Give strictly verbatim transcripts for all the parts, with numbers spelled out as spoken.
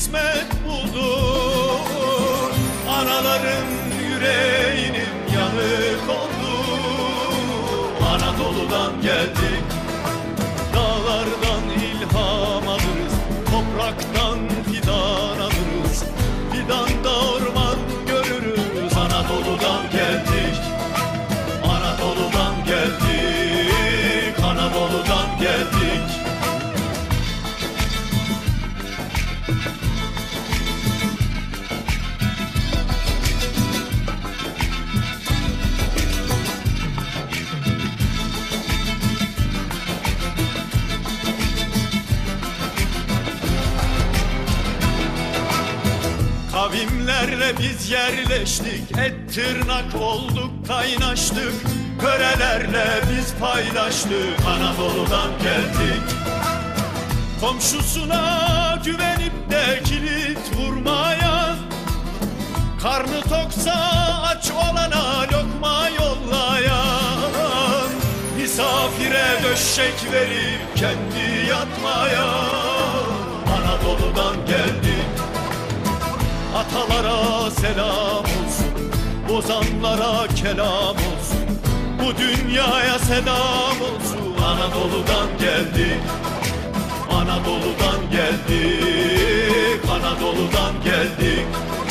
kısmet buldum. Anaların yüreğinin yanık oldu. Anadolu'dan geldik, dağlardan ilham alırız, topraktan fidan alırız, fidanda orman görürüz. Anadolu'dan geldik, Anadolu'dan geldik, Anadolu'dan geldik. Kavimlerle biz yerleştik, et tırnak olduk, kaynaştık. Körelerle biz paylaştık, Anadolu'dan geldik. Komşusuna güvenip de kilit vurmayan, karnı toksa aç olana lokma yollayan, misafire döşek verip kendi yatmayan, Anadolu'dan geldik. Atalara selam olsun, bozanlara kelam olsun, bu dünyaya selam olsun. Anadolu'dan geldik, Anadolu'dan geldik, Anadolu'dan geldik.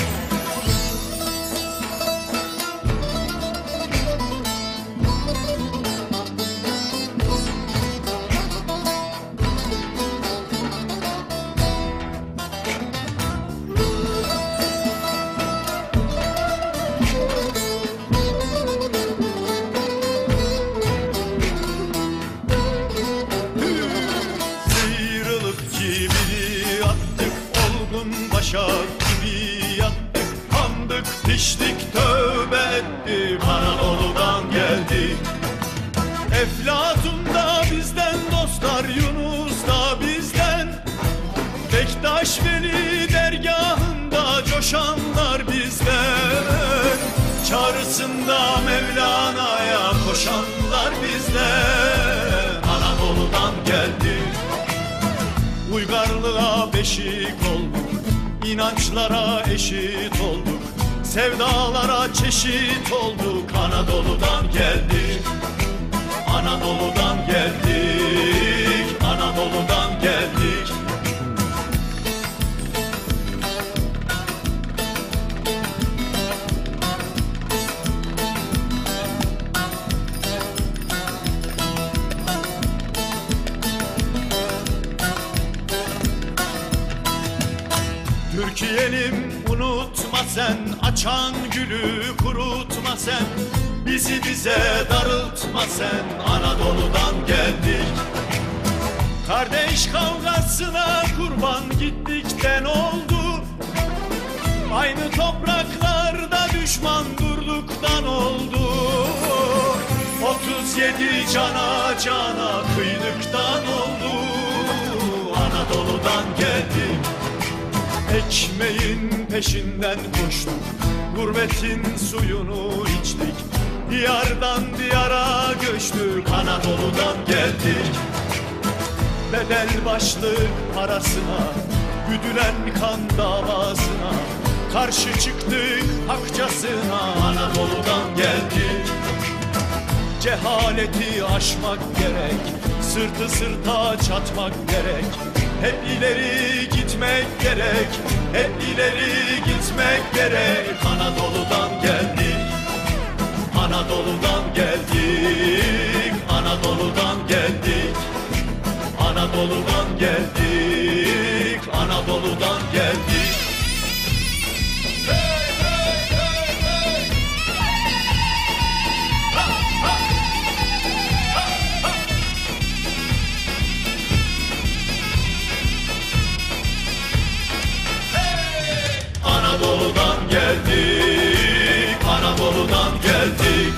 Gibi yattık, kandık, piştik, tövbe ettik. Anadolu'dan geldik. Eflatun da bizden dostlar, Yunus da bizden. Bektaş Veli dergahında coşanlar bizden. Çağrısında Mevlana'ya koşanlar bizden. Anadolu'dan geldik. Uygarlığa beşik olduk, İnançlara eşit olduk, sevdalara çeşit olduk. Anadolu'dan geldik, Anadolu'dan geldik, Anadolu'dan geldik. Türkiye'lim unutma sen, açan gülü kurutma sen, bizi bize darıltma sen. Anadolu'dan geldik. Kardeş kavgasına kurban gittikten oldu, aynı topraklarda düşman durduktan oldu. Otuz yedi cana cana kıydıktan oldu. Anadolu'dan geldik. Ekmeğin peşinden koştuk, gurbetin suyunu içtik, diyardan diyara göçtük. Anadolu'dan geldik. Bedel başlık parasına, güdülen kan davasına karşı çıktık hakçasına. Anadolu'dan geldik. Cehaleti aşmak gerek, sırtı sırta çatmak gerek. Hep ileri gitmek gerek, hep ileri gitmek gerek. Anadolu'dan geldik, Anadolu'dan geldik, Anadolu'dan geldik, Anadolu'dan geldik, Anadolu'dan geldik. Hey, hey, hey, hey. Ha, ha. Ha, ha. Anadolu'dan geldik, Anadolu'dan geldik.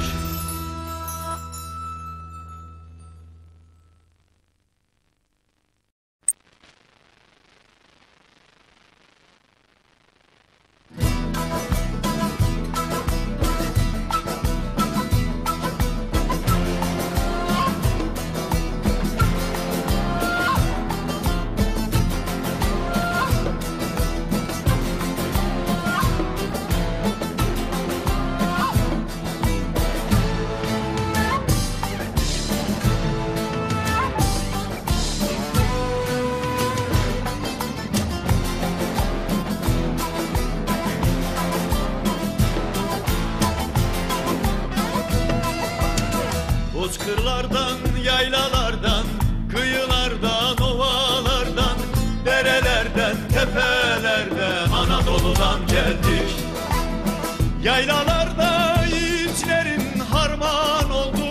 nerelerden Anadolu'dan geldik. Yaylalarda yiğitlerin harman oldu,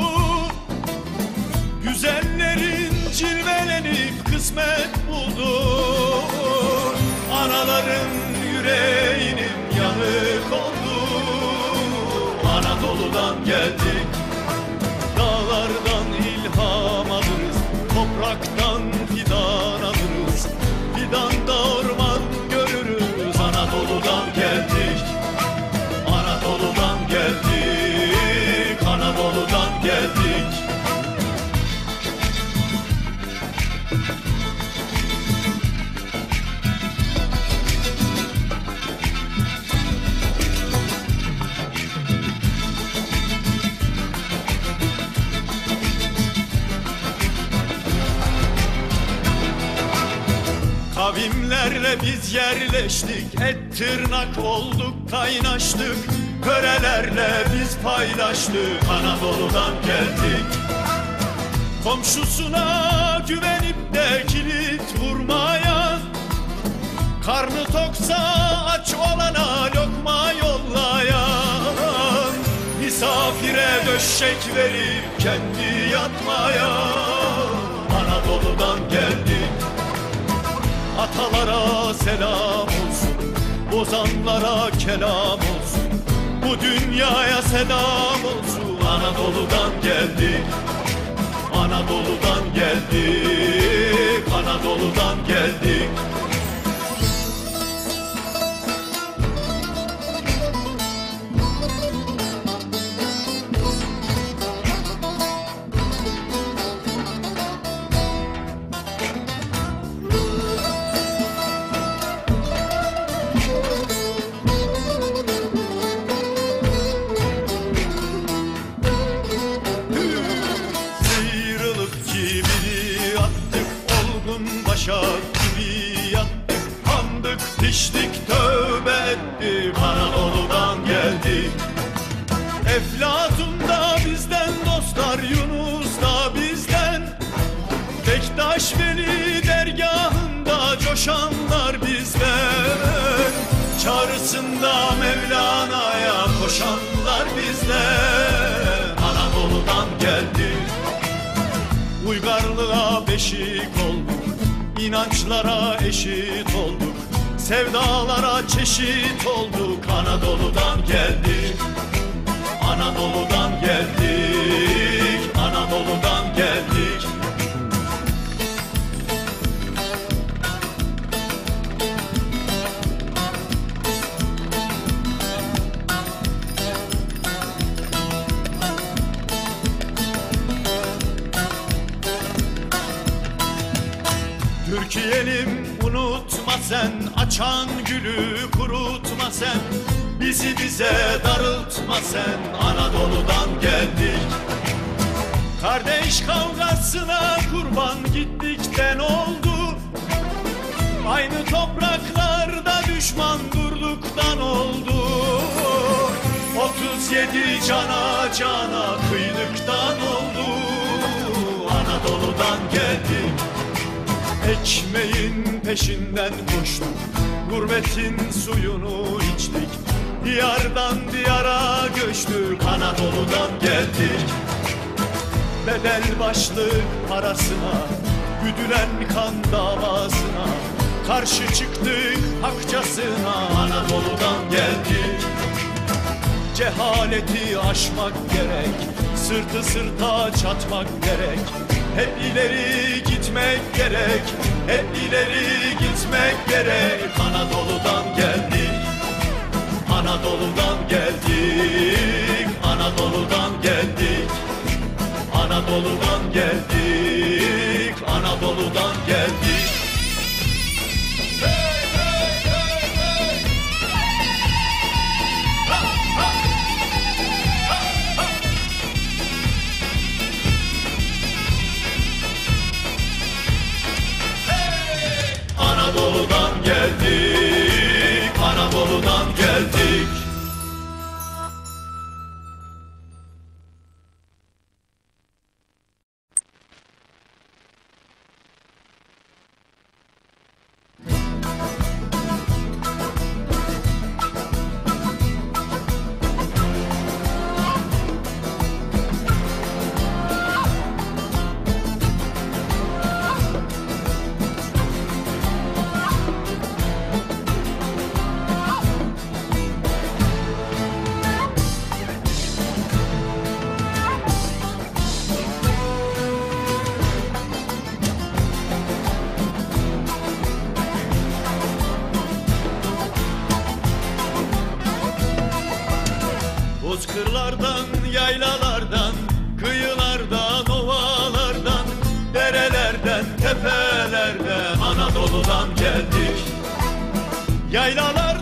güzellerin cilvelenip kısmet buldu. Anaların yüreğinin yanık oldu. Anadolu'dan geldik. Dağlardan ilham alırız, topraktan fidan alırız. Fidanda orman görürüz. Anadolu'dan geldik. Anadolu'dan geldik. Anadolu'dan geldik. Kavimlerle biz yerleştik, et tırnak olduk, kaynaştık. Törelerle biz paylaştık, Anadolu'dan geldik. Komşusuna güvenip de kilit vurmayan, karnı toksa aç olana lokma yollayan, misafire döşek verip kendi yatmayan, Anadolu'dan geldik. Atalara selam olsun, bozanlara kelam olsun, bu dünyaya selam olsun. Anadolu'dan geldik, Anadolu'dan geldik, Anadolu'dan geldik. Başak gibi yattık, kandık, piştik, tövbe ettik. Anadolu'dan geldik. Eflatun da bizden dostlar, Yunus da bizden. Bektaş Veli dergahında coşanlar bizden. Çağrısında Mevlana'ya koşanlar bizden. Anadolu'dan geldik. Uygarlığa beşik olduk, İnançlara eşit olduk, sevdalara çeşit olduk. Anadolu'dan geldik, Anadolu'dan geldik, Anadolu'dan geldik. Türkiye'lim unutma sen, açan gülü kurutma sen. Bizi bize darıltma sen, Anadolu'dan geldik. Kardeş kavgasına kurban gittikten oldu. Aynı topraklarda düşman durduktan oldu. Otuz yedi cana cana kıydıktan oldu. Anadolu'dan geldik. Ekmeğin peşinden koştuk, gurbetin suyunu içtik. Diyardan diyara göçtük, Anadolu'dan geldik. Bedel başlık parasına, güdülen kan davasına karşı çıktık hakçasına, Anadolu'dan geldik. Cehaleti aşmak gerek, sırtı sırta çatmak gerek. Hep ileri gitmek gerek, hep ileri gitmek gerek. Anadolu'dan geldik, Anadolu'dan geldik, Anadolu'dan geldik, Anadolu'dan geldik, Anadolu'dan geldik. Hey, hey, hey, hey. Ha, ha. Ha, ha. Hey. Anadolu'dan geldik. Bozkırlardan, yaylalardan, kıyılardan, ovalardan, derelerden, tepelerden, Anadolu'dan geldik. Yaylalar